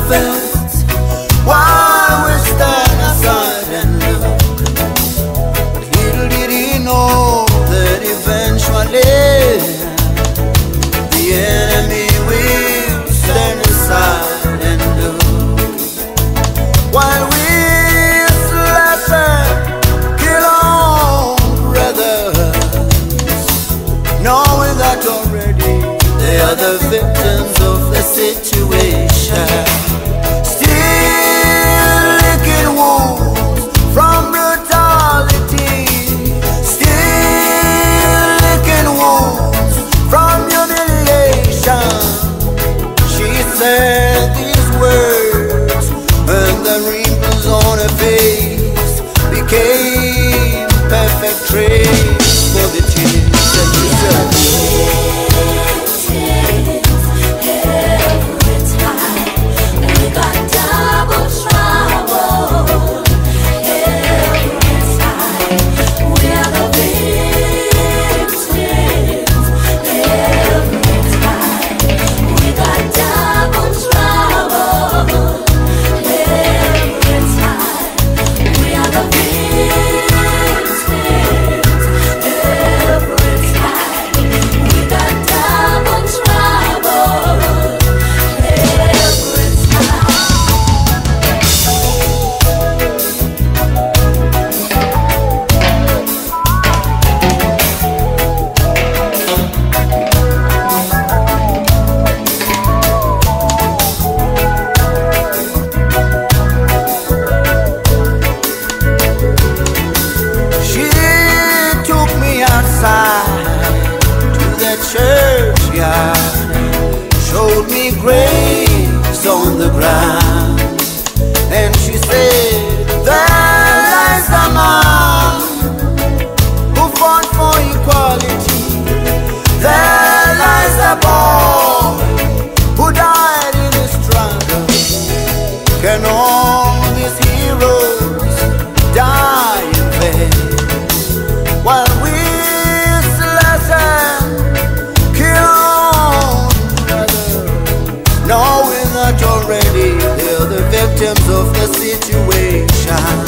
felt while we stand aside and look. Little did he know that eventually the enemy will stand aside and look. While we slash and kill our brothers, knowing that already they are the victims of the situation. Still licking wounds from brutality, still licking wounds from humiliation. She said these words, and the wrinkles on her face became perfect trace for the tears that she said. To the churchyard, showed me graves on the ground, and she said, there lies a man who fought for equality. There lies a boy who died in the struggle. Can all these heroes die in vain while we knowing that already they're the victims of the situation?